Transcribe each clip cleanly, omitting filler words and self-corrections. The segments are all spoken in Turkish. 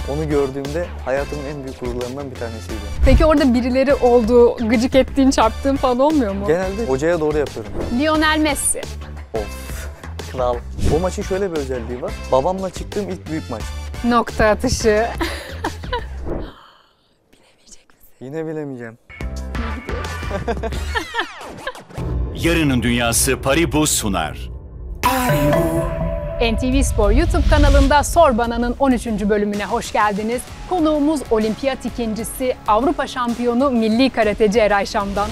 Onu gördüğümde hayatımın en büyük gururlarından bir tanesiydi. Peki orada birileri oldu, gıcık ettiğin, çarptığın falan olmuyor mu? Genelde hocaya doğru yapıyorum. Lionel Messi. Of, kral. O maçın şöyle bir özelliği var. Babamla çıktığım ilk büyük maç. Nokta atışı. Bilemeyecek misin? Yine bilemeyeceğim. Yarının Dünyası Paribu sunar. NTV Spor YouTube kanalında Sor Bana'nın 13. bölümüne hoş geldiniz. Konuğumuz olimpiyat ikincisi, Avrupa şampiyonu milli karateci Eray Şam'dan.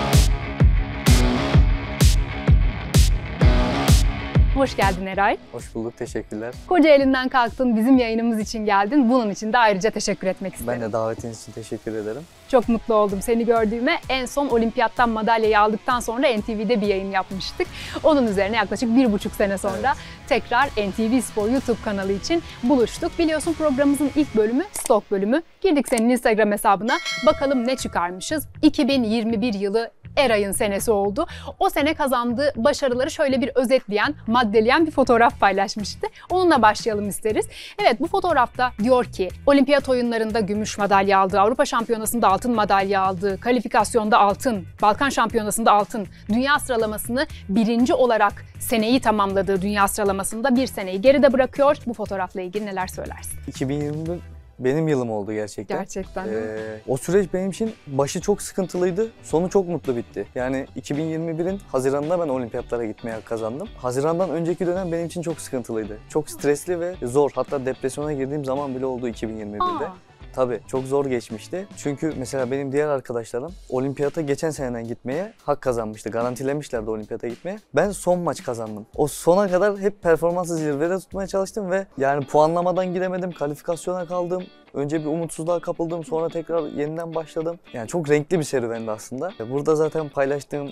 Hoş geldin Eray. Hoş bulduk, teşekkürler. Kocaeli'nden kalktın, bizim yayınımız için geldin. Bunun için de ayrıca teşekkür etmek isterim. Ben de davetiniz için teşekkür ederim. Çok mutlu oldum seni gördüğüme. En son olimpiyattan madalyayı aldıktan sonra NTV'de bir yayın yapmıştık. Onun üzerine yaklaşık 1,5 sene sonra tekrar NTV Spor YouTube kanalı için buluştuk. Biliyorsun programımızın ilk bölümü stok bölümü. Girdik senin Instagram hesabına. Bakalım ne çıkarmışız. 2021 yılı Eray'ın senesi oldu. O sene kazandığı başarıları şöyle bir özetleyen, maddeleyen bir fotoğraf paylaşmıştı. Onunla başlayalım isteriz. Evet, bu fotoğrafta diyor ki olimpiyat oyunlarında gümüş madalya aldı, Avrupa şampiyonasında altın madalya aldı, kalifikasyonda altın, Balkan şampiyonasında altın, dünya sıralamasını birinci olarak seneyi tamamladığı dünya sıralamasında bir seneyi geride bırakıyor. Bu fotoğrafla ilgili neler söylersin? 2021 benim yılım oldu gerçekten. Gerçekten. O süreç benim için başı çok sıkıntılıydı, sonu çok mutlu bitti. Yani 2021'in Haziran'da ben olimpiyatlara gitmeye kazandım. Haziran'dan önceki dönem benim için çok sıkıntılıydı. Çok stresli ve zor. Hatta depresyona girdiğim zaman bile oldu 2021'de. Tabii çok zor geçmişti. Çünkü mesela benim diğer arkadaşlarım olimpiyata geçen seneden gitmeye hak kazanmıştı. Garantilemişlerdi olimpiyata gitmeye. Ben son maç kazandım. O sona kadar hep performansı zirvede tutmaya çalıştım ve yani puanlamadan gidemedim. Kalifikasyona kaldım. Önce bir umutsuzluğa kapıldım. Sonra tekrar yeniden başladım. Yani çok renkli bir serüvendi aslında. Burada zaten paylaştığım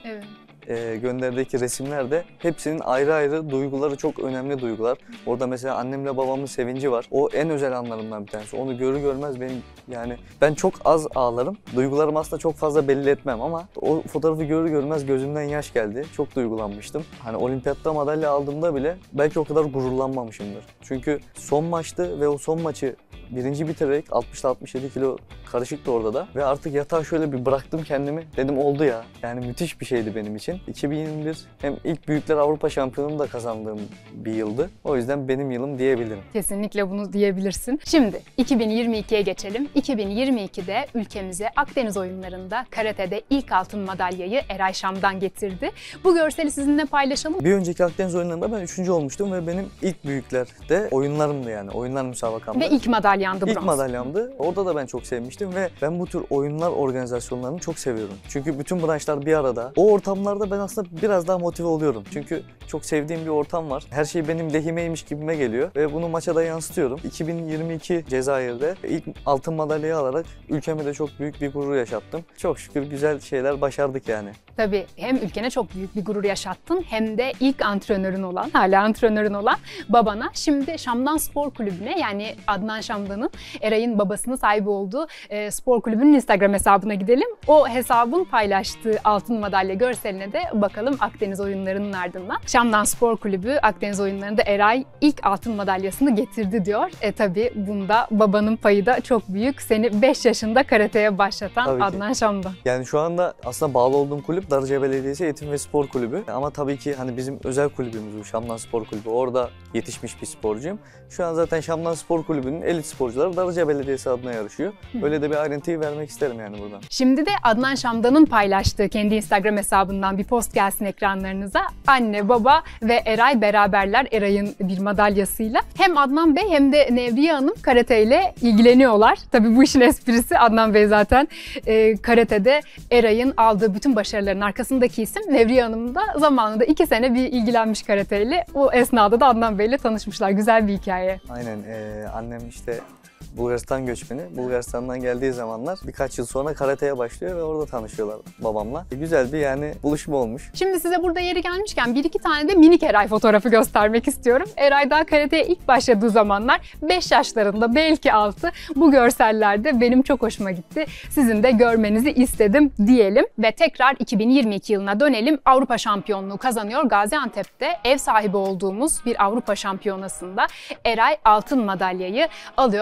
gönderdeki resimlerde hepsinin ayrı ayrı duyguları, çok önemli duygular. Orada mesela annemle babamın sevinci var. O en özel anlarımdan bir tanesi. Onu görür görmez benim yani ben çok az ağlarım. Duygularımı aslında çok fazla belli etmem ama o fotoğrafı görür görmez gözümden yaş geldi. Çok duygulanmıştım. Hani olimpiyatta madalya aldığımda bile belki o kadar gururlanmamışımdır. Çünkü son maçtı ve o son maçı birinci bitirerek 60-67 kilo karışıktı orada da ve artık yatağa şöyle bir bıraktım kendimi. Dedim oldu ya. Yani müthiş bir şeydi benim için. 2021 hem ilk Büyükler Avrupa Şampiyonu'nu da kazandığım bir yıldı. O yüzden benim yılım diyebilirim. Kesinlikle bunu diyebilirsin. Şimdi 2022'ye geçelim. 2022'de ülkemize Akdeniz oyunlarında karatede ilk altın madalyayı Eray Şam'dan getirdi. Bu görseli sizinle paylaşalım. Bir önceki Akdeniz oyunlarında ben 3. olmuştum ve benim ilk büyüklerde oyunlarımdı yani. Oyunlar müsabakamdı. Ve ilk madalyandı bronz. İlk madalyamdı. Orada da ben çok sevmiştim ve ben bu tür oyunlar organizasyonlarını çok seviyorum. Çünkü bütün branşlar bir arada. O ortamlarda ben aslında biraz daha motive oluyorum. Çünkü çok sevdiğim bir ortam var. Her şey benim lehimeymiş gibime geliyor ve bunu maça da yansıtıyorum. 2022 Cezayir'de ilk altın madalyayı alarak ülkeme de çok büyük bir gurur yaşattım. Çok şükür güzel şeyler başardık yani. Tabii hem ülkene çok büyük bir gurur yaşattın hem de ilk antrenörün olan, hala antrenörün olan babana, şimdi Şam'dan Spor Kulübü'ne, yani Adnan Şam'dan'ın, Eray'ın babasının sahibi olduğu spor kulübünün Instagram hesabına gidelim. O hesabın paylaştığı altın madalya görseline de bakalım Akdeniz oyunlarının ardından. Şam'dan Spor Kulübü Akdeniz oyunlarında Eray ilk altın madalyasını getirdi diyor. Tabii bunda babanın payı da çok büyük. Seni 5 yaşında karateye başlatan Adnan Şam'dan. Yani şu anda aslında bağlı olduğum kulüp Darıca Belediyesi Eğitim ve Spor Kulübü. Ama tabii ki hani bizim özel kulübümüz bu Şam'dan Spor Kulübü. Orada yetişmiş bir sporcuyum. Şu an zaten Şam'dan Spor Kulübü'nün elit sporcuları Darıca Belediyesi adına yarışıyor. Öyle de bir ayrıntıyı vermek isterim yani buradan. Şimdi de Adnan Şam'dan'ın paylaştığı kendi Instagram hesabından bir post gelsin ekranlarınıza. Anne, baba ve Eray beraberler Eray'ın bir madalyasıyla. Hem Adnan Bey hem de Nevriye Hanım karateyle ilgileniyorlar. Tabii bu işin esprisi, Adnan Bey zaten karatede Eray'ın aldığı bütün başarıların arkasındaki isim. Nevriye Hanım da zamanında 2 sene bir ilgilenmiş karateyle. O esnada da Adnan Bey'le tanışmışlar. Güzel bir hikaye. Aynen. Annem işte Bulgaristan göçmeni. Bulgaristan'dan geldiği zamanlar birkaç yıl sonra karateye başlıyor ve orada tanışıyorlar babamla. Güzel bir yani buluşma olmuş. Şimdi size burada yeri gelmişken 1-2 tane de minik Eray fotoğrafı göstermek istiyorum. Eray daha karateye ilk başladığı zamanlar 5 yaşlarında, belki 6. Bu görsellerde benim çok hoşuma gitti. Sizin de görmenizi istedim diyelim ve tekrar 2022 yılına dönelim. Avrupa şampiyonluğu kazanıyor. Gaziantep'te ev sahibi olduğumuz bir Avrupa şampiyonasında Eray altın madalyayı alıyor.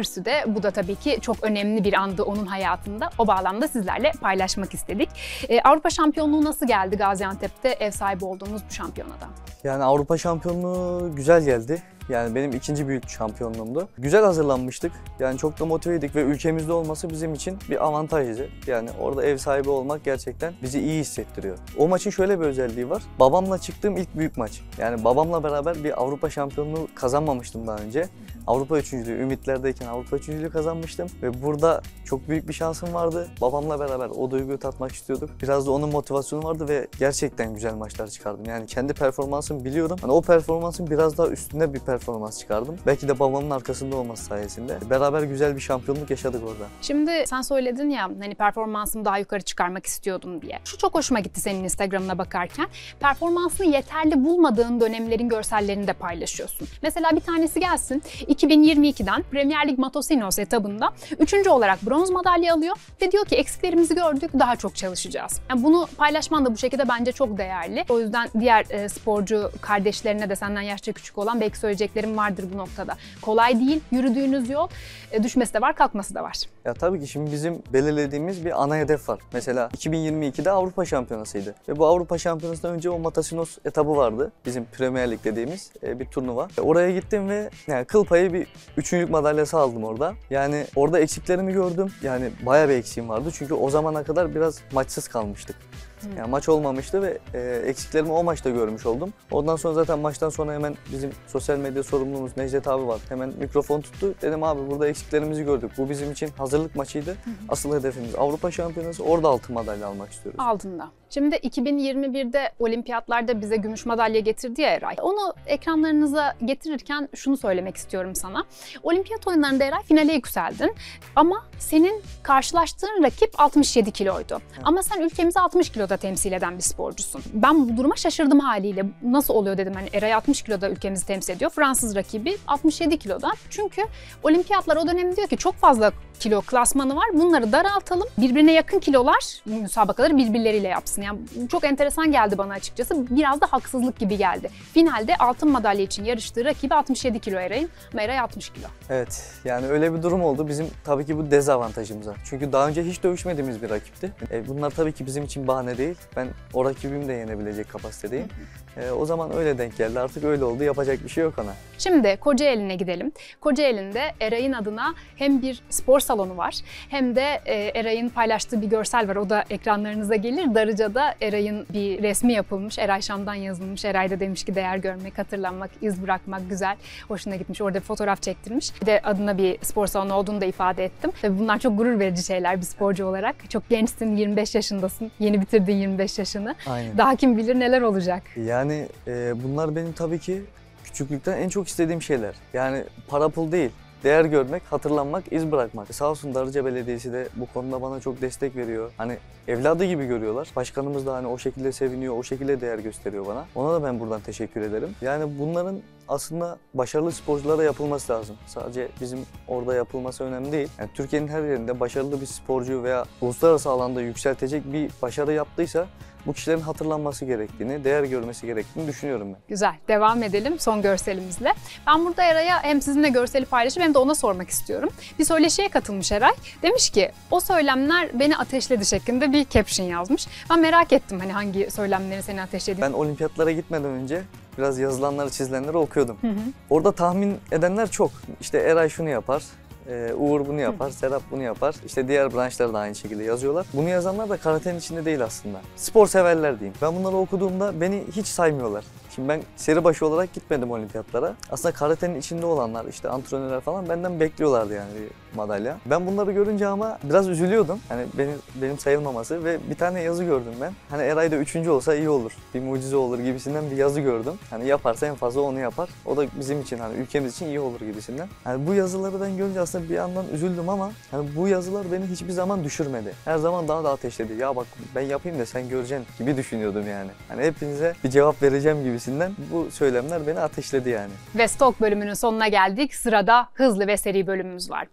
Gürsü de bu da tabii ki çok önemli bir andı onun hayatında. O bağlamda sizlerle paylaşmak istedik. Avrupa şampiyonluğu nasıl geldi Gaziantep'te ev sahibi olduğumuz bu şampiyonada? Yani Avrupa şampiyonluğu güzel geldi. Yani benim ikinci büyük şampiyonluğumdu. Güzel hazırlanmıştık. Yani çok da motiveydik ve ülkemizde olması bizim için bir avantajdı. Yani orada ev sahibi olmak gerçekten bizi iyi hissettiriyor. O maçın şöyle bir özelliği var. Babamla çıktığım ilk büyük maç. Yani babamla beraber bir Avrupa şampiyonluğu kazanmamıştım daha önce. Avrupa üçüncülüğü, Ümitler'deyken Avrupa üçüncülüğü kazanmıştım. Ve burada çok büyük bir şansım vardı. Babamla beraber o duyguyu tatmak istiyorduk. Biraz da onun motivasyonu vardı ve gerçekten güzel maçlar çıkardım. Yani kendi performansımı biliyorum. Hani o performansın biraz daha üstünde bir performans çıkardım. Belki de babamın arkasında olması sayesinde. Beraber güzel bir şampiyonluk yaşadık orada. Şimdi sen söyledin ya hani performansımı daha yukarı çıkarmak istiyordum diye. Şu çok hoşuma gitti senin Instagram'ına bakarken. Performansını yeterli bulmadığın dönemlerin görsellerini de paylaşıyorsun. Mesela bir tanesi gelsin. 2022'den Premier Lig Matosinhos etabında 3. olarak bronz madalya alıyor ve diyor ki eksiklerimizi gördük, daha çok çalışacağız. Yani bunu paylaşman da bu şekilde bence çok değerli. O yüzden diğer sporcu kardeşlerine de senden yaşça küçük olan belki söyleyeceklerim vardır bu noktada. Kolay değil, yürüdüğünüz yol, düşmesi de var, kalkması da var. Ya tabii ki şimdi bizim belirlediğimiz bir ana hedef var. Mesela 2022'de Avrupa Şampiyonası'ydı. Ve bu Avrupa Şampiyonası'ndan önce o Matosinhos etabı vardı. Bizim Premier Lig dediğimiz bir turnuva. Oraya gittim ve yani kıl payı bir üçüncülük madalyası aldım orada. Yani orada eksiklerimi gördüm. Yani bayağı bir eksiğim vardı. Çünkü o zamana kadar biraz maçsız kalmıştık. Yani maç olmamıştı ve eksiklerimi o maçta görmüş oldum. Ondan sonra zaten maçtan sonra hemen bizim sosyal medya sorumlumuz Necdet abi var. Hemen mikrofon tuttu. Dedim abi burada eksiklerimizi gördük. Bu bizim için hazırlık maçıydı. Asıl hedefimiz Avrupa Şampiyonası. Orada altın madalya almak istiyoruz. Altında. Şimdi 2021'de olimpiyatlarda bize gümüş madalya getirdi ya Eray. Onu ekranlarınıza getirirken şunu söylemek istiyorum sana. Olimpiyat oyunlarında Eray finale yükseldin. Ama senin karşılaştığın rakip 67 kiloydu. Ama sen ülkemizi 60 kiloda temsil eden bir sporcusun. Ben bu duruma şaşırdım haliyle. Nasıl oluyor dedim, hani Eray 60 kiloda ülkemizi temsil ediyor. Fransız rakibi 67 kiloda. Çünkü olimpiyatlar o dönem diyor ki çok fazla kilo klasmanı var. Bunları daraltalım. Birbirine yakın kilolar müsabakaları birbirleriyle yapsın. Yani çok enteresan geldi bana açıkçası. Biraz da haksızlık gibi geldi. Finalde altın madalya için yarıştığı rakibi 67 kilo Eray'ın ama Eray 60 kilo. Evet, yani öyle bir durum oldu. Bizim tabii ki bu dezavantajımıza. Çünkü daha önce hiç dövüşmediğimiz bir rakipti. Bunlar tabii ki bizim için bahane değil. Ben o rakibimi de yenebilecek kapasitedeyim. O zaman öyle denk geldi. Artık öyle oldu. Yapacak bir şey yok ona. Şimdi Kocaeli'ne gidelim. Kocaeli'nde Eray'ın adına hem bir spor salonu var hem de Eray'ın paylaştığı bir görsel var. O da ekranlarınıza gelir. Darıca'da Eray'ın bir resmi yapılmış. Eray Şam'dan yazılmış. Eray da demiş ki değer görmek, hatırlanmak, iz bırakmak güzel. Hoşuna gitmiş. Orada bir fotoğraf çektirmiş. Bir de adına bir spor salonu olduğunu da ifade ettim. Tabii bunlar çok gurur verici şeyler bir sporcu olarak. Çok gençsin, 25 yaşındasın. Yeni bitirdin 25 yaşını. Aynen. Daha kim bilir neler olacak. Yani bunlar benim tabii ki küçüklükten en çok istediğim şeyler. Yani para pul değil. Değer görmek, hatırlanmak, iz bırakmak. Sağ olsun Darıca Belediyesi de bu konuda bana çok destek veriyor. Hani evladı gibi görüyorlar. Başkanımız da hani o şekilde seviniyor, o şekilde değer gösteriyor bana. Ona da ben buradan teşekkür ederim. Yani bunların aslında başarılı sporculara yapılması lazım. Sadece bizim orada yapılması önemli değil. Yani Türkiye'nin her yerinde başarılı bir sporcu veya uluslararası alanda yükseltecek bir başarı yaptıysa bu kişilerin hatırlanması gerektiğini, değer görmesi gerektiğini düşünüyorum ben. Güzel. Devam edelim son görselimizle. Ben burada Eray'a hem sizinle görseli paylaşıp hem de ona sormak istiyorum. Bir söyleşiye katılmış Eray. Demiş ki o söylemler beni ateşledi şeklinde bir caption yazmış. Ben merak ettim hani hangi söylemleri seni ateşlediğini. Ben olimpiyatlara gitmeden önce biraz yazılanları, çizilenleri okuyordum. Orada tahmin edenler çok. İşte Eray şunu yapar, Uğur bunu yapar, Serap bunu yapar. İşte diğer branşlar da aynı şekilde yazıyorlar. Bunu yazanlar da karatenin içinde değil aslında. Spor severler diyeyim. Ben bunları okuduğumda beni hiç saymıyorlar. Şimdi ben seri başı olarak gitmedim olimpiyatlara. Aslında karatenin içinde olanlar, işte antrenörler falan benden bekliyorlardı yani bir madalya. Ben bunları görünce ama biraz üzülüyordum. Hani benim sayılmaması ve bir tane yazı gördüm ben. Hani Eray da 3. olsa iyi olur, bir mucize olur gibisinden bir yazı gördüm. Hani yaparsa en fazla onu yapar. O da bizim için, hani ülkemiz için iyi olur gibisinden. Hani bu yazıları ben görünce aslında bir yandan üzüldüm ama hani bu yazılar beni hiçbir zaman düşürmedi. Her zaman daha da ateşledi. Ya bak ben yapayım da sen göreceksin gibi düşünüyordum yani. Hani hepinize bir cevap vereceğim gibisinden bu söylemler beni ateşledi yani. Ve Stok bölümünün sonuna geldik. Sırada hızlı ve seri bölümümüz var.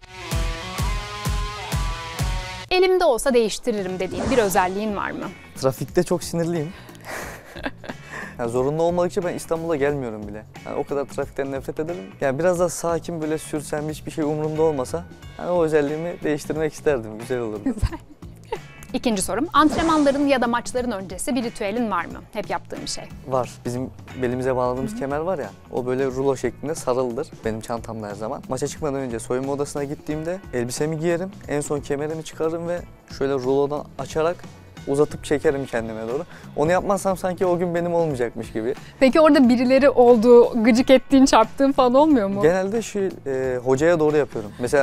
Elimde olsa değiştiririm dediğin bir özelliğin var mı? Trafikte çok sinirliyim. Yani zorunlu olmadıkça ben İstanbul'a gelmiyorum bile. Yani o kadar trafikten nefret ederim. Yani biraz daha sakin böyle sürsem hiçbir şey umurumda olmasa yani o özelliğimi değiştirmek isterdim. Güzel olurdu. Güzel. İkinci sorum, antrenmanların ya da maçların öncesi bir ritüelin var mı? Hep yaptığın bir şey. Var. Bizim belimize bağladığımız kemer var ya, o böyle rulo şeklinde sarılıdır benim çantamda her zaman. Maça çıkmadan önce soyunma odasına gittiğimde elbisemi giyerim, en son kemerimi çıkarırım ve şöyle rulodan açarak uzatıp çekerim kendime doğru. Onu yapmazsam sanki o gün benim olmayacakmış gibi. Peki orada birileri olduğu, gıcık ettiğin, çarptığın falan olmuyor mu? Genelde hocaya doğru yapıyorum. Mesela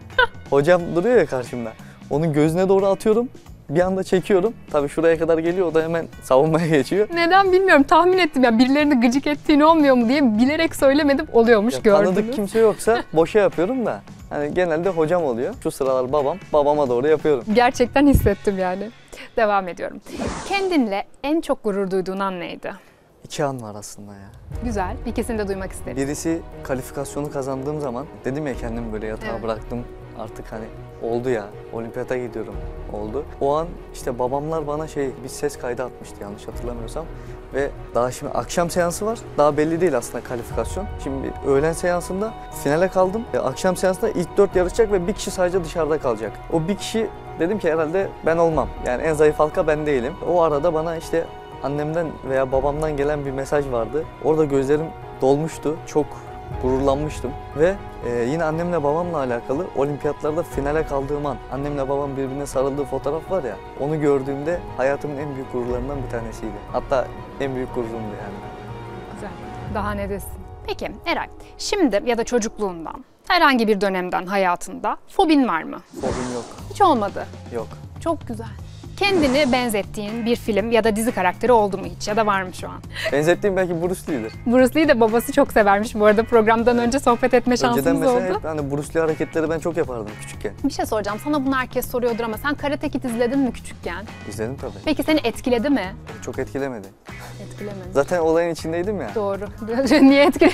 hocam duruyor ya karşımda, onun gözüne doğru atıyorum. Bir anda çekiyorum. Tabii şuraya kadar geliyor, o da hemen savunmaya geçiyor. Neden bilmiyorum, tahmin ettim ya, birilerini gıcık ettiğin olmuyor mu diye bilerek söylemedim, oluyormuş, Ya, gördünüz. tanıdık kimse yoksa boşa yapıyorum da. Hani genelde hocam oluyor. Şu sıralar babama doğru yapıyorum. Gerçekten hissettim yani. Devam ediyorum. Kendinle en çok gurur duyduğun an neydi? 2 an var aslında ya. Güzel, ikisini de duymak isterim. Birisi kalifikasyonu kazandığım zaman dedim ya, kendimi böyle yatağa Evet. bıraktım. Artık hani oldu ya, olimpiyata gidiyorum oldu. O an işte babamlar bana bir ses kaydı atmıştı yanlış hatırlamıyorsam. Ve daha şimdi akşam seansı var. Daha belli değil aslında kalifikasyon. Şimdi öğlen seansında finale kaldım. Akşam seansında ilk 4 yarışacak ve bir kişi sadece dışarıda kalacak. O bir kişi, dedim ki herhalde ben olmam. Yani en zayıf halka ben değilim. O arada bana işte annemden veya babamdan gelen bir mesaj vardı. Orada gözlerim dolmuştu. Çok gururlanmıştım ve yine annemle babamla alakalı olimpiyatlarda finale kaldığım an annemle babam birbirine sarıldığı fotoğraf var ya, onu gördüğümde hayatımın en büyük gururlarından bir tanesiydi. Hatta en büyük gururumdu yani. Güzel, daha ne desin. Peki Eray, şimdi ya da çocukluğundan, herhangi bir dönemden hayatında fobin var mı? Fobim yok. Hiç olmadı. Yok. Çok güzel. Kendini benzettiğin bir film ya da dizi karakteri oldu mu hiç ya da var mı şu an? Benzettiğim belki Bruce Lee'dir. Bruce Lee de babası çok severmiş bu arada, programdan önce sohbet etme Önceden şansımız mesela oldu. hep hani Bruce Lee hareketleri ben çok yapardım küçükken. Bir şey soracağım, sana bunu herkes soruyordur ama sen Karate Kid izledin mi küçükken? İzledim tabii. Peki seni etkiledi mi? Çok etkilemedi. Etkilemedi. Zaten olayın içindeydim ya. Doğru. Niye etkiledi?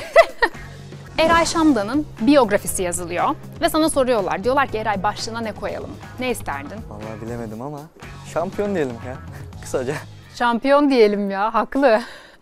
Eray Şamdan'ın biyografisi yazılıyor ve sana soruyorlar. Diyorlar ki Eray, başlığına ne koyalım? Ne isterdin? Vallahi bilemedim ama şampiyon diyelim ya. Kısaca. Şampiyon diyelim ya, haklı.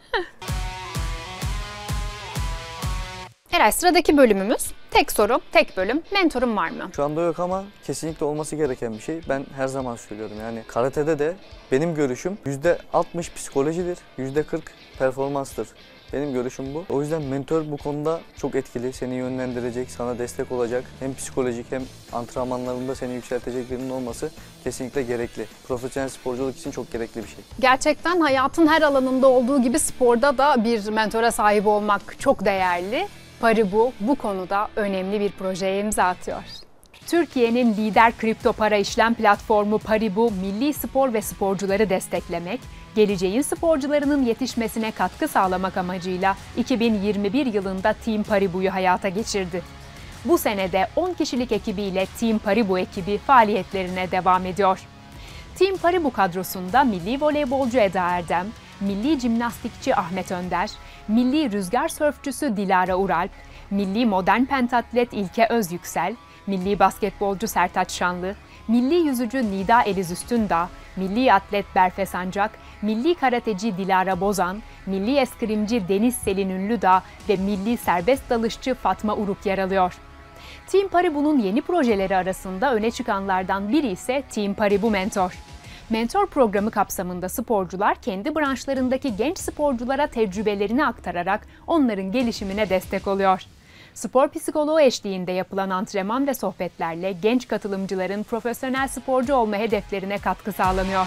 Eray, sıradaki bölümümüz tek soru, tek bölüm. Mentorun var mı? Şu anda yok ama kesinlikle olması gereken bir şey. Ben her zaman söylüyorum yani karatede de benim görüşüm %60 psikolojidir, %40 performanstır. Benim görüşüm bu. O yüzden mentor bu konuda çok etkili. Seni yönlendirecek, sana destek olacak. Hem psikolojik hem antrenmanlarında seni yükseltecek birinin olması kesinlikle gerekli. Profesyonel sporculuk için çok gerekli bir şey. Gerçekten hayatın her alanında olduğu gibi sporda da bir mentora sahip olmak çok değerli. Paribu bu konuda önemli bir projeye imza atıyor. Türkiye'nin lider kripto para işlem platformu Paribu, milli spor ve sporcuları desteklemek, geleceğin sporcularının yetişmesine katkı sağlamak amacıyla 2021 yılında Team Paribu'yu hayata geçirdi. Bu senede 10 kişilik ekibiyle Team Paribu ekibi faaliyetlerine devam ediyor. Team Paribu kadrosunda milli voleybolcu Eda Erdem, milli jimnastikçi Ahmet Önder, milli rüzgar sörfçüsü Dilara Uralp, milli modern pentatlet İlke Özyüksel, milli basketbolcu Sertaç Şanlı, milli yüzücü Nida Eliz Üstündağ, milli atlet Berfe Sancak, milli karateci Dilara Bozan, milli eskrimci Deniz Selin Ünlüdağ ve milli serbest dalışçı Fatma Uruk yer alıyor. Team Paribu'nun yeni projeleri arasında öne çıkanlardan biri ise Team Paribu Mentor. Mentor programı kapsamında sporcular kendi branşlarındaki genç sporculara tecrübelerini aktararak onların gelişimine destek oluyor. Spor psikoloğu eşliğinde yapılan antrenman ve sohbetlerle genç katılımcıların profesyonel sporcu olma hedeflerine katkı sağlanıyor.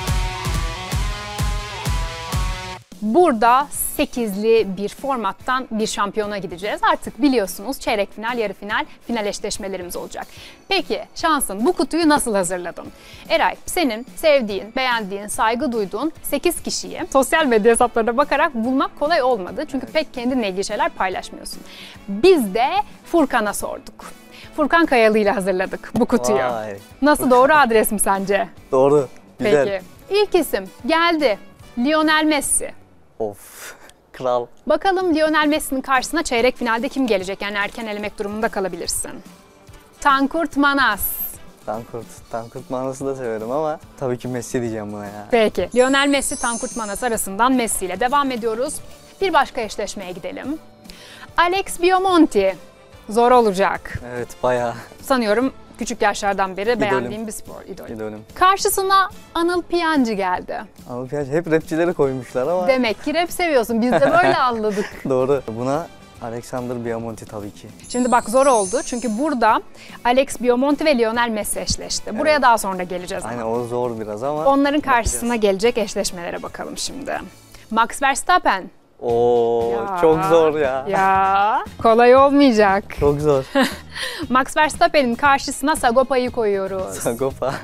Burada 8'li bir formattan bir şampiyona gideceğiz. Artık biliyorsunuz çeyrek final, yarı final, final eşleşmelerimiz olacak. Peki şansın, bu kutuyu nasıl hazırladın? Eray, senin sevdiğin, beğendiğin, saygı duyduğun 8 kişiyi sosyal medya hesaplarına bakarak bulmak kolay olmadı. Çünkü pek kendinle ilgili şeyler paylaşmıyorsun. Biz de Furkan'a sorduk. Furkan Kayalı ile hazırladık bu kutuyu. Vay. Nasıl, doğru adres mi sence? Doğru. Güzel. Peki. İlk isim geldi. Lionel Messi. Of. Kral. Bakalım Lionel Messi'nin karşısına çeyrek finalde kim gelecek? Yani erken elemek durumunda kalabilirsin. Tankurt Manas. Tankurt. Tankurt manası da severim ama tabii ki Messi diyeceğim buna ya. Peki. Lionel Messi, Tankurt Manas arasından Messi ile devam ediyoruz. Bir başka eşleşmeye gidelim. Alex Biomonti. Zor olacak. Evet, bayağı Sanıyorum küçük yaşlardan beri İdolüm. beğendiğim bir spor idolü. idolüm. Karşısına Anıl Piyancı geldi. Ama hep rapçileri koymuşlar ama Demek ki rap seviyorsun. Biz de böyle anladık. doğru. Buna Alexander Biamonti tabii ki. Şimdi bak zor oldu. Çünkü burada Alex Biomonti ve Lionel Messi eşleşti. Buraya daha sonra geleceğiz ama. Aynen, o zor biraz ama. Onların karşısına gelecek eşleşmelere bakalım şimdi. Max Verstappen. Oo, Ya. çok zor ya. Ya kolay olmayacak. Çok zor. Max Verstappen'in karşısına Sagopa'yı koyuyoruz. Sagopa.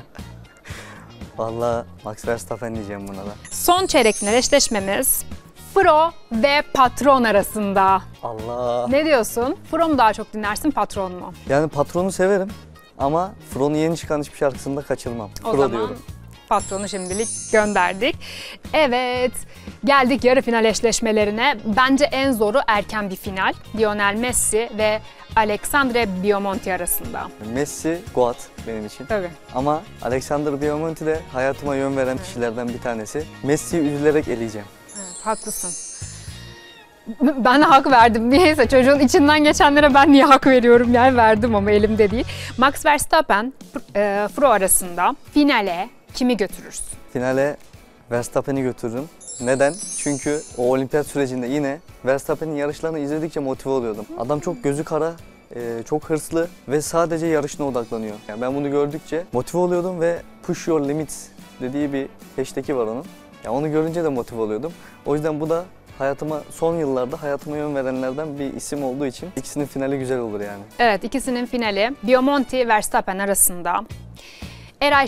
Vallahi Max Verstappen diyeceğim buna da. Son çeyrek final eşleşmemiz Fro ve Patron arasında. Allah. Ne diyorsun? Fro mu daha çok dinlersin, Patron mu? Yani Patron'u severim ama Fro'nun yeni çıkan hiçbir şarkısını da kaçırmam. O Fro zaman diyorum. Patron'u şimdilik gönderdik. Evet, geldik yarı final eşleşmelerine. Bence en zoru erken bir final. Lionel Messi ve Alexandre Biomonti arasında. Messi, Goat benim için. Tabii. Ama Alexander Biomonti de hayatıma yön veren kişilerden bir tanesi. Messi'yi üzülerek eleyeceğim. Evet, haklısın. Ben de hak verdim. Niyeyse çocuğun içinden geçenlere ben niye hak veriyorum yani verdim ama elimde değil. Max Verstappen, Fro arasında finale kimi götürürsün? Finale Verstappen'i götürürüm. Neden? Çünkü o olimpiyat sürecinde yine Verstappen'in yarışlarını izledikçe motive oluyordum. Adam çok gözü kara, çok hırslı ve sadece yarışına odaklanıyor. Yani ben bunu gördükçe motive oluyordum ve push your limits dediği bir hashtag'i var onun. Yani onu görünce de motive oluyordum. O yüzden bu da son yıllarda hayatıma yön verenlerden bir isim olduğu için ikisinin finali güzel olur yani. Evet, ikisinin finali Biomonti Verstappen arasında. Eray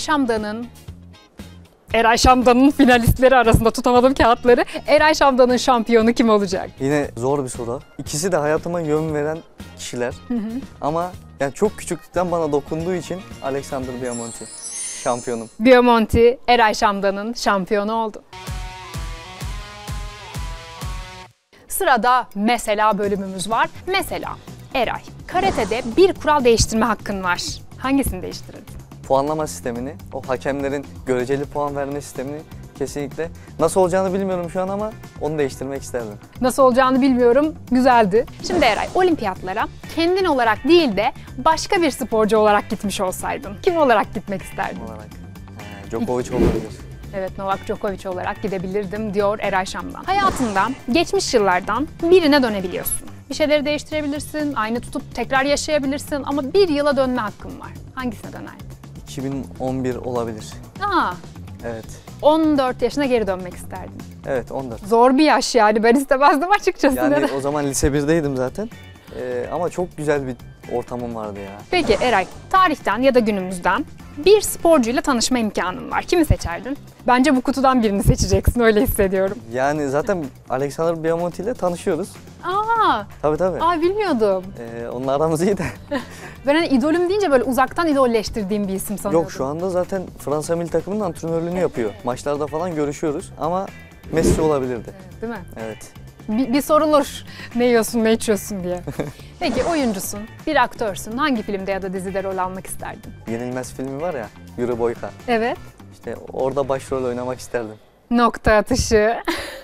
Şamdan'ın finalistleri arasında tutamadım kağıtları. Eray Şamdan'ın şampiyonu kim olacak? Yine zor bir soru. İkisi de hayatıma yön veren kişiler. Ama yani çok küçüklükten bana dokunduğu için Alexander Biomonti şampiyonum. Biomonti, Eray Şamdan'ın şampiyonu oldu. Sırada mesela bölümümüz var. Mesela Eray, karatede bir kural değiştirme hakkın var. Hangisini değiştirirdin? Puanlama sistemini, o hakemlerin göreceli puan verme sistemini kesinlikle nasıl olacağını bilmiyorum şu an ama onu değiştirmek isterdim. Nasıl olacağını bilmiyorum. Güzeldi. Şimdi Eray, olimpiyatlara kendin olarak değil de başka bir sporcu olarak gitmiş olsaydın kim olarak gitmek isterdin? Olarak. Djokovic olabilir. Evet, Novak Djokovic olarak gidebilirdim diyor Eray Şamdan. Hayatından, geçmiş yıllardan birine dönebiliyorsun. Bir şeyleri değiştirebilirsin, aynı tutup tekrar yaşayabilirsin ama bir yıla dönme hakkın var. Hangisine dönerdin? 2011 olabilir. Aa, Evet. 14 yaşına geri dönmek isterdin. Evet, 14. Zor bir yaş yani, ben istemezdim açıkçası. Yani Neden? o zaman lise 1'deydim zaten. Ama çok güzel bir ortamım vardı ya. Peki Eray, tarihten ya da günümüzden bir sporcuyla tanışma imkanın var. Kimi seçerdin? Bence bu kutudan birini seçeceksin, öyle hissediyorum. Yani zaten Alexander Biomonti ile tanışıyoruz. Aa, Tabii. bilmiyordum. Onunla aramız iyi de. Ben hani idolüm deyince böyle uzaktan idolleştirdiğim bir isim sanıyordum. Yok, şu anda zaten Fransa milli takımının antrenörlüğünü yapıyor. Maçlarda falan görüşüyoruz ama Messi olabilirdi. Değil mi? Evet. Bir sorulur ne yiyorsun ne içiyorsun diye. Peki oyuncusun, bir aktörsün. Hangi filmde ya da dizide rol almak isterdin? Yenilmez filmi var ya, Yuri Boyka. Evet. İşte orada başrol oynamak isterdim. Nokta atışı.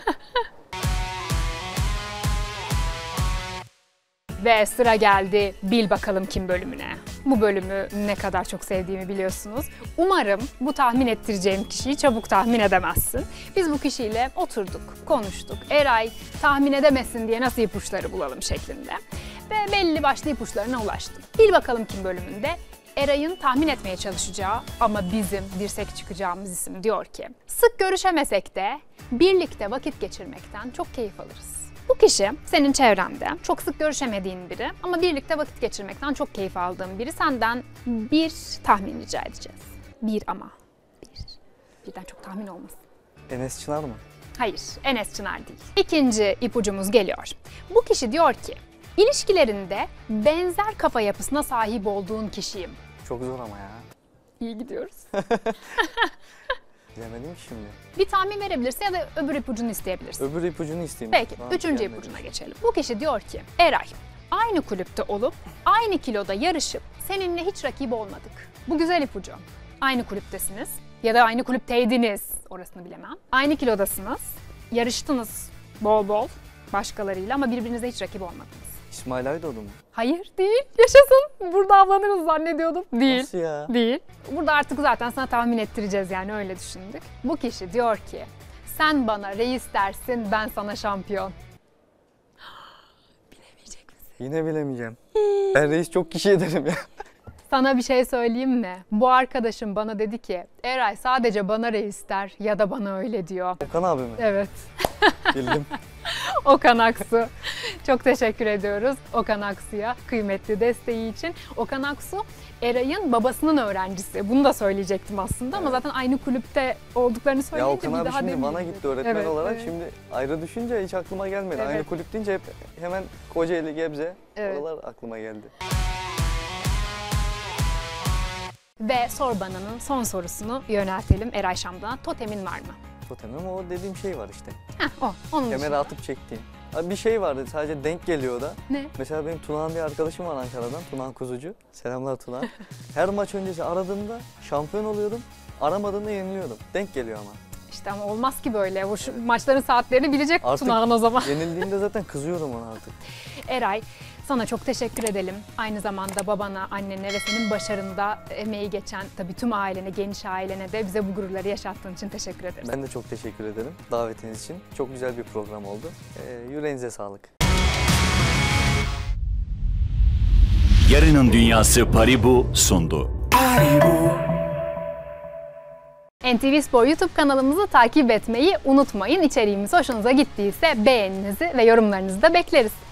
Ve sıra geldi Bil Bakalım Kim bölümüne. Bu bölümü ne kadar çok sevdiğimi biliyorsunuz. Umarım bu tahmin ettireceğim kişiyi çabuk tahmin edemezsin. Biz bu kişiyle oturduk, konuştuk. Eray tahmin edemesin diye nasıl ipuçları bulalım şeklinde. Ve belli başlı ipuçlarına ulaştım. Bil Bakalım Kim bölümünde Eray'ın tahmin etmeye çalışacağı ama bizim dirsek çıkacağımız isim diyor ki: sık görüşemesek de birlikte vakit geçirmekten çok keyif alırız. Bu kişi senin çevrende, çok sık görüşemediğin biri ama birlikte vakit geçirmekten çok keyif aldığın biri. Senden bir tahmin rica edeceğiz. Bir ama. Birden çok tahmin olmasın. Enes Çınar mı? Hayır, Enes Çınar değil. İkinci ipucumuz geliyor. Bu kişi diyor ki, ilişkilerinde benzer kafa yapısına sahip olduğun kişiyim. Çok zor ama ya. İyi gidiyoruz. Bilemedim ki şimdi. Bir tahmin verebilirsin ya da öbür ipucunu isteyebilirsin. Öbür ipucunu isteyeyim. Peki, Tamam, üçüncü gelmedi. ipucuna geçelim. Bu kişi diyor ki, Eray, aynı kulüpte olup, aynı kiloda yarışıp seninle hiç rakip olmadık. Bu güzel ipucu. Aynı kulüptesiniz ya da aynı kulüpteydiniz, orasını bilemem. Aynı kilodasınız, yarıştınız bol bol başkalarıyla ama birbirinize hiç rakip olmadınız. İsmail Aydoğdu mu? Hayır, değil. Yaşasın. Burada avlanırız zannediyordum. Değil. Nasıl ya? Değil. Burada artık zaten sana tahmin ettireceğiz, yani öyle düşündük. Bu kişi diyor ki, sen bana reis dersin, ben sana şampiyon. Bilemeyecek misin? Yine bilemeyeceğim. Ben reis çok kişi ederim ya. Sana bir şey söyleyeyim mi? Bu arkadaşım bana dedi ki, Eray sadece bana reis der ya da bana öyle diyor. Okan abi mi? Evet. Bildim. Okan Aksu. Çok teşekkür ediyoruz Okan Aksu'ya kıymetli desteği için. Okan Aksu, Eray'ın babasının öğrencisi. Bunu da söyleyecektim aslında ama zaten aynı kulüpte olduklarını Ya söyleyince Okan bir abi daha şimdi bana demeyeyim gitti dedim. öğretmen Evet, olarak. evet. Şimdi ayrı düşünce hiç aklıma gelmedi. Evet. Aynı kulüp deyince hemen Kocaeli, Gebze Evet. oralar aklıma geldi. Ve Sorbana'nın son sorusunu yöneltelim Eray Şam'dan. Totemin var mı? Totemim o dediğim şey var işte. Heh, o. Onun Kemere dışında. atıp çektiğim. Abi bir şey vardı sadece denk geliyor da. Ne? Mesela benim Tunağan bir arkadaşım var Ankara'dan. Tunağan Kuzucu. Selamlar Tunağan. Her maç öncesi aradığımda şampiyon oluyordum. Aramadığımda yeniliyordum. Denk geliyor ama. İşte ama olmaz ki böyle. O şu maçların saatlerini bilecek Artık- Tunağan o zaman. Yenildiğimde zaten kızıyorum ona artık. Eray, sana çok teşekkür edelim. Aynı zamanda babana, annene ve senin başarında emeği geçen tabii tüm ailene, geniş ailene de bize bu gururları yaşattığın için teşekkür ederiz. Ben de çok teşekkür ederim davetiniz için. Çok güzel bir program oldu. Yüreğinize sağlık. Yarının Dünyası Paribu sundu. NTV Spor YouTube kanalımızı takip etmeyi unutmayın. İçeriğimiz hoşunuza gittiyse beğeninizi ve yorumlarınızı da bekleriz.